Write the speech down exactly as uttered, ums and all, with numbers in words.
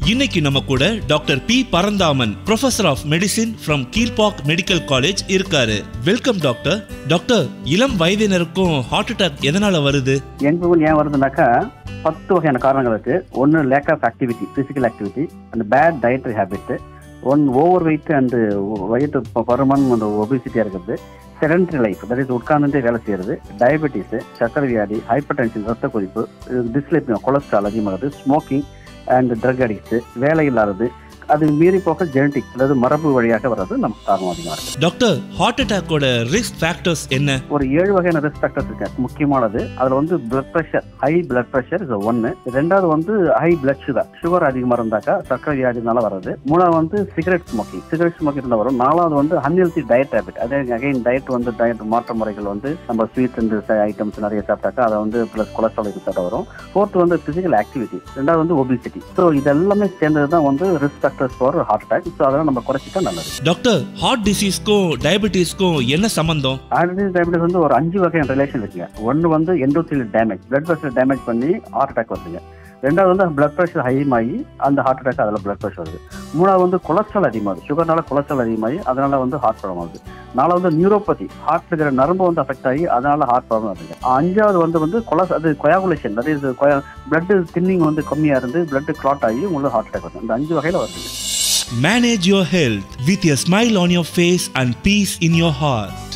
இன்னைக்கு நம்ம கூட doctor P Paranthaman, professor of medicine from Kilpauk medical college இருக்காரு. Welcome doctor. டாக்டர், இளம் வயதினருக்கும் ஹார்ட் அட்டாக் எதனால வருது? எங்களுக்கு ஏன் வருதுனாக்கா பத்து வகையான காரணங்கள் இருக்கு. ஒன்று lack of activity, physical activity, அந்த bad dietary habit, one overweight and வயிற்று பருமன் அந்த ஒபிசிட்டியா இருக்கிறது, செடன்டரி லைஃப், தட் இஸ் உட்கார்ந்துட்டே வேலை செய்யறது, டயபெட்டிஸ், சர்க்கரை வியாதி, ஹைப்பர் டென்ஷன், ரத்த கொதிப்பு, டிஸ்லிபியம், கொலஸ்ட்ரால் அதிகமாகுது, ஸ்மோக்கிங் அண்ட் ட்ரக் அடிக்ட்ஸ், வேலை இல்லாதது, அது மீறி போக ஜெனடிக், அதாவது மரபு வழியாக வர்றது நமக்கு காரணம் அதிகமாக இருக்கு. டாக்டர், ஹார்ட் அட்டாக்கோட ரிஸ்க் ஃபேக்டர்ஸ் என்ன? ஒரு ஏழு வகையான ரிஸ்க் ஃபேக்டர்ஸ் இருக்கு. முக்கியமானது அதுல வந்து blood pressure, high blood pressure இது ஒன்னு. ரெண்டாவது வந்து ஹை பிளட் சுகர், சுகர் அதிகமா இருந்தாக்கா சர்க்கரை வியாதினால வர்றது. மூணாவது வந்து சிகரெட் ஸ்மோக்கிங், சிகரெட் ஸ்மோக்கிங் இருந்தா வரும். நாலாவது வந்து அன்ஹெல்தி டயட் ஹேபிட், அதே அகைன் டயட் வந்து டயட் மாற்ற முறைகள் வந்து நம்ம ஸ்வீட்ஸ் இந்த ஐட்டம்ஸ் நிறைய சாப்பிட்டாக்கா அதை வந்து பிளஸ் கொலஸ்ட்ரால் சாப்பிட்டா வரும். ஃபோர்த் வந்து பிசிக்கல் ஆக்டிவிட்டி, ரெண்டாவது வந்து ஒபிசிட்டி. ஸோ இதெல்லாமே சேர்ந்தது தான் வந்து risk factors for heart attack. So அதெல்லாம் நம்ம குறைச்சிட்டா நல்லது. டாக்டர், ஹார்ட் டிசீஸ்க்கும் டயபெட்டிஸ்க்கும் என்ன சம்பந்தம்? ஹார்ட் டிசீஸ் டயபெட்டிஸ் வந்து ஒரு அஞ்சு வகையான ரிலேஷன் இருக்குங்க. ஒன்று வந்து endothelial damage, blood vessel damage பண்ணி ஹார்ட் அட்டாக் வருதுங்க. ரெண்டாவது வந்து பிளட் ப்ரெஷர் ஹைமாகி அந்த ஹார்ட் அட்டாக், அதில் பிளட் ப்ரெஷர் வருது. மூணாவது வந்து கொலஸ்ட்ரால் அதிகமாகுது, சுகர்னால கொலஸ்ட்ரால் அதிகமாகி அதனால வந்து ஹார்ட் ப்ராப்ளம் ஆகுது. நாலாவது வந்து நியூரோபதி, ஹார்ட் இருக்கிற நரம்பு வந்து அஃபெக்ட் ஆகி அதனால ஹார்ட் ப்ராப்ளம் வருது. அஞ்சாவது வந்து வந்து கொலஸ் அது coagulation, that is blood thinning வந்து கம்மியாக இருந்து பிளட் கிளாட் ஆகி உங்களுக்கு ஹார்ட் அட்டாக் வருது. இந்த அஞ்சு வகையில் வருது. Manage your health with a smile on your face and peace in your heart.